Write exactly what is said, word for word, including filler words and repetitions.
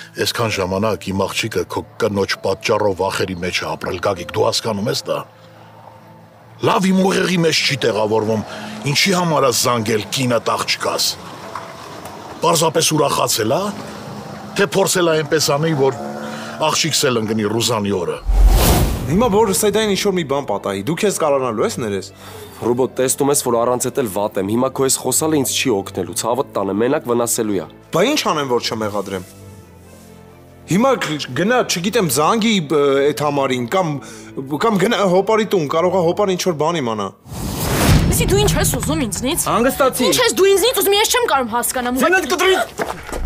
Այսքան ժամանակ իմ աղջիկը քո կնոջ պատճառով վախերի մեջ է ապրել, Գագիկ, դու հասկանում ես դա։ Լավ իմ ուղեղի մեջ չի տեղավորվում, ինչի համար է զանգել կինդ աղջկաս։ Պարզապես ուրախացել, հա։ Թե փորձել է այնպես անել, որ աղջիկս էլ ընկնի Ռուզանի օրը։ Հիմա որ Սեյդային ինչ-որ մի բան պատահի, դու քեզ կարողանալու ես ներես։ Ռոբոտ, տեսնում ես, որ առանց էդ էլ վատ եմ։ Հիմա քո այս խոսալը ինձ չի օգնելու, ցավդ տանը մենակ վնասելու է։ Բա ինչ անեմ, որ չմեղադրեմ։ Հիմա գնա, չգիտեմ, զանգի այդ համարին կամ կամ գնա հոպարի տուն, կարող է հոպար ինչ-որ բան իմանա։ Իսկ դու ինչ ես ուզում ինձնից։ Հանգստացի։ Ինչ ես դու ինձնից ուզում, ես չեմ կարող հասկանամ։ Զենդ կտրի։